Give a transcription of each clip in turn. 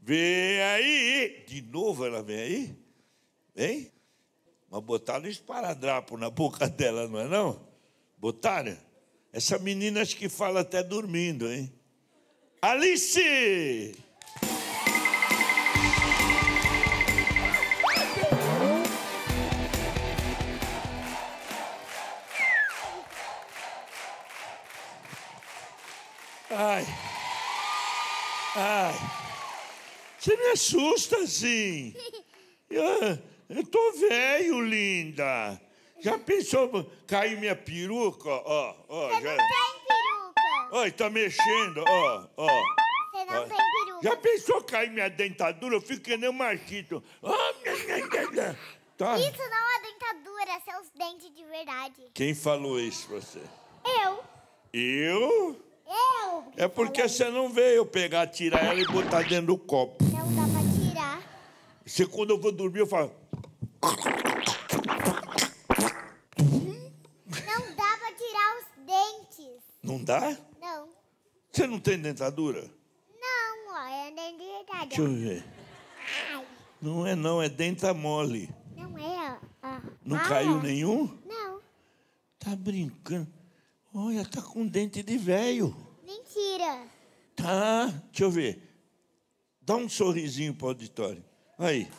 Vem aí. De novo ela vem aí? Vem? Mas botaram esparadrapo na boca dela, não é não? Botaram? Essa menina acho que fala até dormindo, hein? Alice! Ai. Ai. Você me assusta assim. Eu tô velho, linda. Já pensou cair minha peruca? Ó, Você já... não tem peruca. Oi, tá mexendo, ó. Você não tem peruca. Já pensou cair minha dentadura? Eu fico que nem um marquito. Tá. Isso não é dentadura, seus dentes de verdade. Quem falou isso pra você? Eu. Eu? É porque falei. você não veio pegar, tirar ela e botar dentro do copo. Não dá pra tirar. Você, quando eu vou dormir, eu falo... Não dá pra tirar os dentes. Não dá? Não. Você não tem dentadura? Não, ó, é dente de verdade. Deixa eu ver. Ai, Não é não, é denta mole. não é, ó. Não caiu nenhum? Não. Tá brincando. Olha, tá com dente de velho. Mentira. Tá, deixa eu ver. Dá um sorrisinho pro auditório. Aí.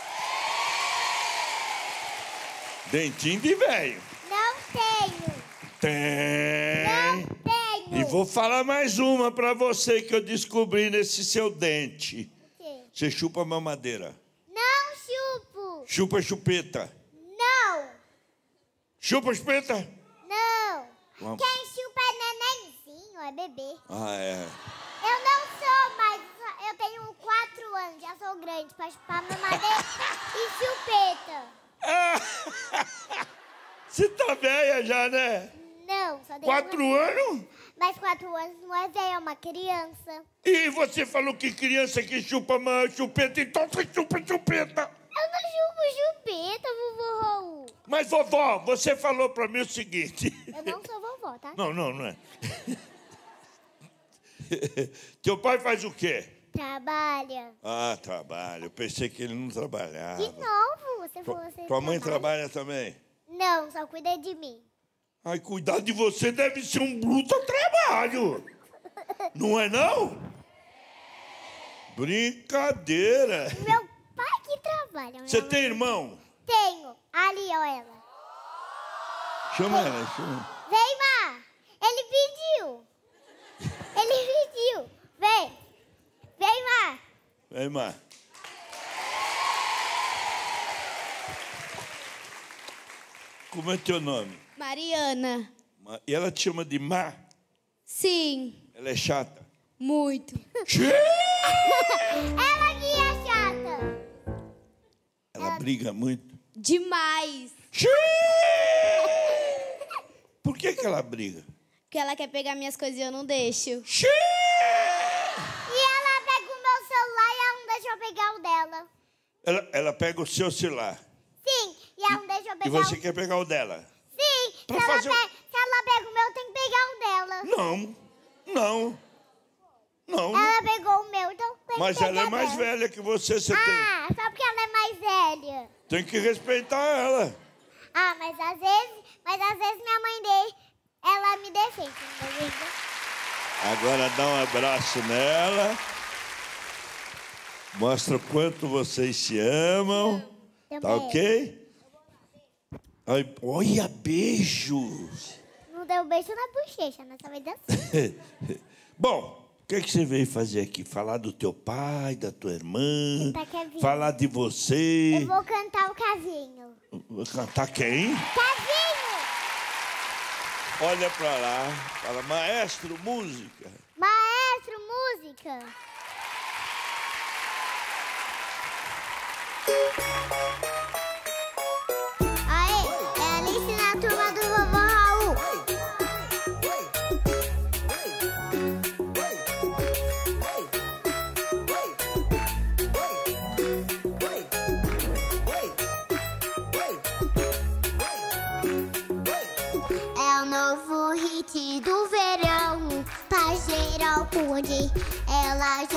Dentinho de velho. Não tenho. Tem. Não tenho. E vou falar mais uma pra você que eu descobri nesse seu dente. O quê? Você chupa a mamadeira. Não chupo. Chupa a chupeta. Não. Chupa a chupeta. Não. Vamos. Quem chupa é nenenzinho, é bebê. Ah, é. Eu não sou, mas eu tenho 4 anos, já sou grande pra chupar mamadeira e chupeta. Você tá velha já, né? Não, só tenho 4 anos? Mas 4 anos não é velho, é uma criança. E você falou que criança que chupa chupeta, então você chupa chupeta. Eu não chupo chupeta, vovô Raul. Mas, vovó, você falou pra mim o seguinte... Eu não sou vovó, tá? Não é. Teu pai faz o quê? Trabalha. Ah, trabalha. Eu pensei que ele não trabalhava. De novo, você falou assim. Tua mãe trabalha também? Não, só cuida de mim. Ai, cuidar de você deve ser um bruto trabalho. Não é, não? Brincadeira. Meu pai que trabalha. Você tem irmão? Tenho. Ali, ó, ela. Chama ela, chama. Vem, Má. Ele pediu. Ele pediu. Vem. Vem, Má. Vem, Má. Como é teu nome? Mariana. E ela te chama de Má? Sim. Ela é chata? Muito. Ela que é chata. Ela briga muito? Demais. Por que ela briga? Porque ela quer pegar minhas coisas e eu não deixo. E ela pega o meu celular e ela não deixa eu pegar o dela. Ela pega o seu celular. Sim, e ela não deixa eu E pegar você quer pegar o dela? Sim, se Pra ela, fazer se ela pega o meu, eu tenho que pegar o dela. Não. Ela pegou o meu, então tem Mas que pegar ela é mais dela. velha que você tem. Ah, só porque ela é mais velha. Tem que respeitar ela. Ah, mas às vezes minha mãe ela me defende, entendeu? Agora dá um abraço nela. Mostra o quanto vocês se amam. Tá Também. ok? Ai, olha, beijos. Não deu beijo na bochecha, nessa vez assim. Bom, o que você veio fazer aqui? Falar do teu pai, da tua irmã? Cantar Kevinho. Falar de você? Eu vou cantar o Cavinho. Cantar quem? Cavinho! Olha pra lá. Fala, maestro, música. Maestro, música. Aê, é Alice na turma do vovô Raul. É o novo hit do verão, pra geral curtir. Ela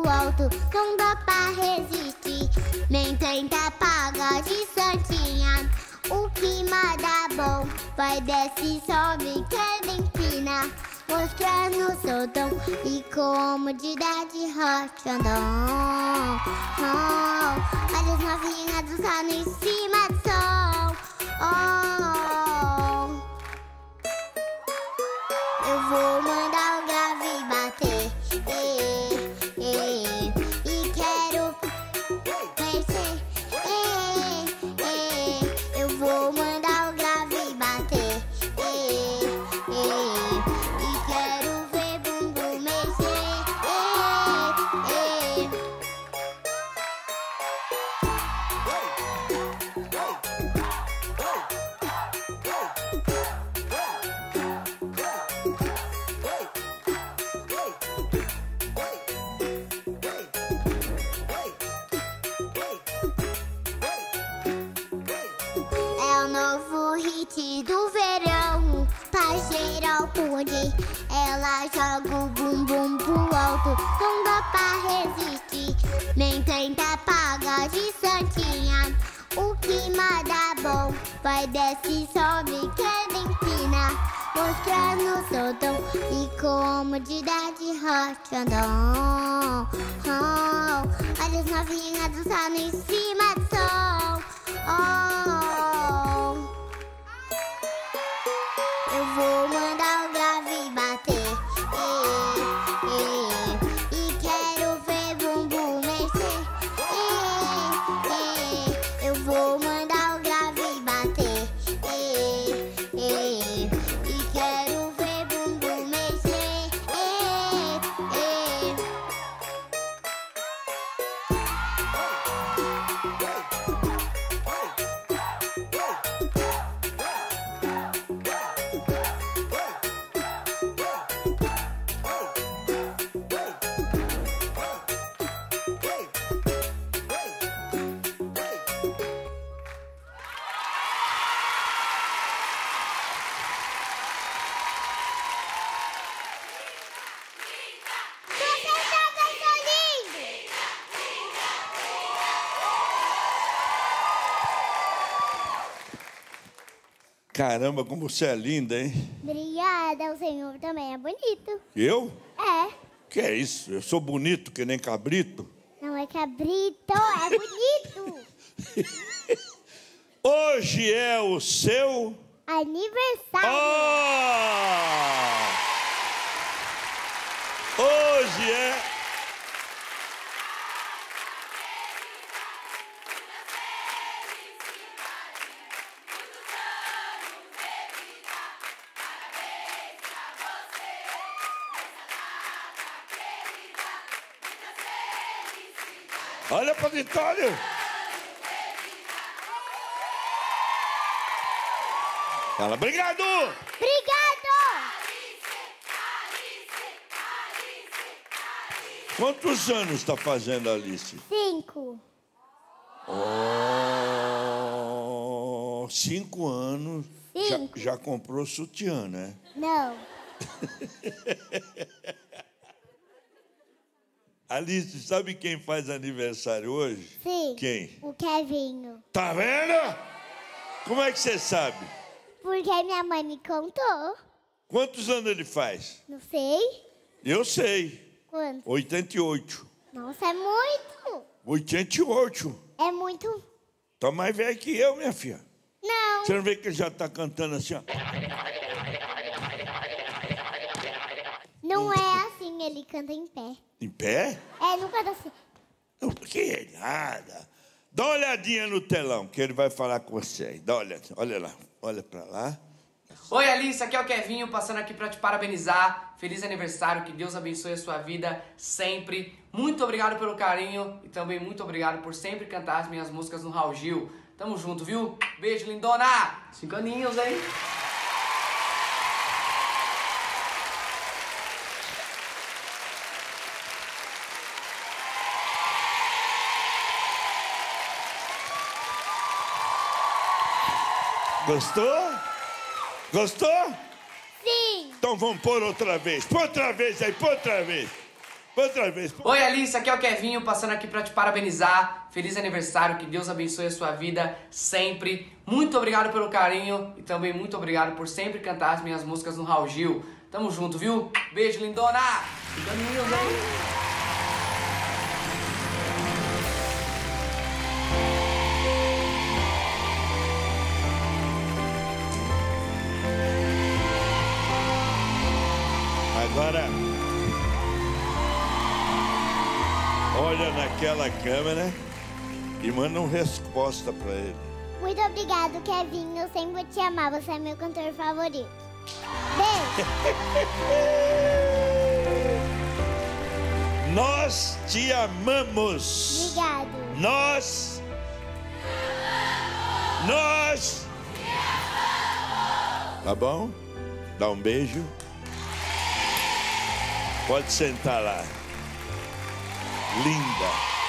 pro alto, não dá pra resistir. Nem tenta apagar de santinha. O clima dá bom, vai, desce, sobe, queda, empina, mostrando seu dom e comodidade rochadão. Olha as novinhas dançando em cima do som. Eu vou mandar o grave bater, e quero mexer, eu vou mandar o grave bater, e quero ver bumbum mexer, É o novo hit do verão, pra geral poder. Ela joga o bumbum pro alto, não dá pra resistir. Nem tenta apagar de santinha. O clima dá bom, vai, desce, sobe, queda, empina, mostrando seu dom e comodidade rochadão. Olha as novinhas dançando em cima do som. Eu vou mandar o grave bater, e quero ver bumbum mexer, eu vou mandar o grave bater, e quero ver bumbum mexer, Caramba, como você é linda, hein? Obrigada, o senhor também é bonito. Eu? É. Que é isso? Eu sou bonito que nem cabrito? Não é cabrito, é bonito. Hoje é o seu... Aniversário. Hoje é... Olha pra Vitória. Fala, obrigado. Obrigado. Quantos anos está fazendo a Alice? 5. 5 anos. Já comprou sutiã, né? Não. Alice, sabe quem faz aniversário hoje? Sim. Quem? O Kevinho. Tá vendo? Como é que você sabe? Porque minha mãe me contou. Quantos anos ele faz? Não sei. Eu sei. Quanto? 88. Nossa, é muito. 88. É muito. Tá mais velho que eu, minha filha. Não. Você não vê que ele já tá cantando assim, ó? Não é assim, ele canta em pé. Em pé? É, não canta assim. Não, que é nada. Dá uma olhadinha no telão, que ele vai falar com você. Dá uma olhadinha. Olha lá. Olha pra lá. Oi, Alice, aqui é o Kevinho, passando aqui pra te parabenizar. Feliz aniversário, que Deus abençoe a sua vida sempre. Muito obrigado pelo carinho e também muito obrigado por sempre cantar as minhas músicas no Raul Gil. Tamo junto, viu? Beijo, lindona! 5 aninhos, hein? Gostou? Gostou? Sim. Então vamos pôr outra vez. Põe outra vez aí, põe outra vez. Outra vez. Oi, Alice, aqui é o Kevinho, passando aqui pra te parabenizar. Feliz aniversário, que Deus abençoe a sua vida sempre. Muito obrigado pelo carinho e também muito obrigado por sempre cantar as minhas músicas no Raul Gil. Tamo junto, viu? Beijo, lindona! Ficando lindo, hein? Agora, olha naquela câmera e manda uma resposta pra ele. Muito obrigado, Kevin. Eu sempre vou te amar. Você é meu cantor favorito. Beijo. Nós te amamos. Obrigado. Nós te amamos. Tá bom? Dá um beijo. Pode sentar lá. Linda.